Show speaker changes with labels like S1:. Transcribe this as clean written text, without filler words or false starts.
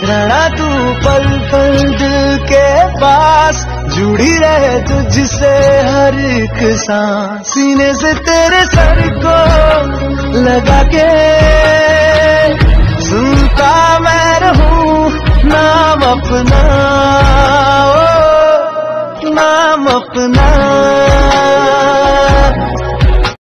S1: रहना तू पल पल दिल के पास, जुड़ी रहे तुझसे हर एक सांस। सीने से तेरे सर को लगा के सुनता मैं रहूं नाम अपना, ओ नाम अपना।